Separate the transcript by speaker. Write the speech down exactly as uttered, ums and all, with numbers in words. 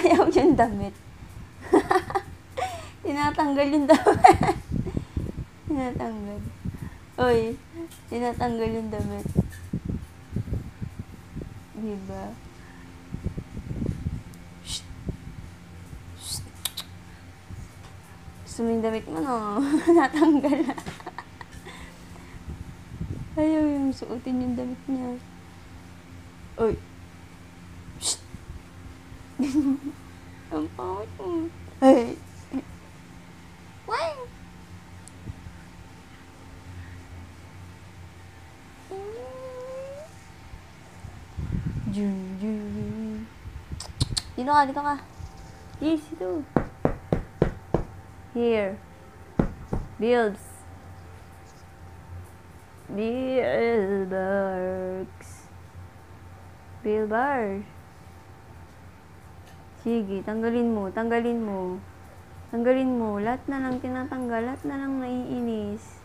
Speaker 1: Ayaw yung damit. Tinatanggal yung damit. Tinatanggal. Uy, tinatanggal yung damit. Diba? Shh. Shh. Gusto mo yung damit mo, no? Natanggal na. Ayaw yung suotin yung damit niya. Uy. Shh. Ang pangit mo. Ay. Why? Jun, jun. Dito ka, dito ka. Yes, dito. Here. Builds. Buildbarks. Buildbar. Sige, tanggalin mo, tanggalin mo. Tanggalin mo. Lahat na lang tinatanggal, lahat na lang naiinis.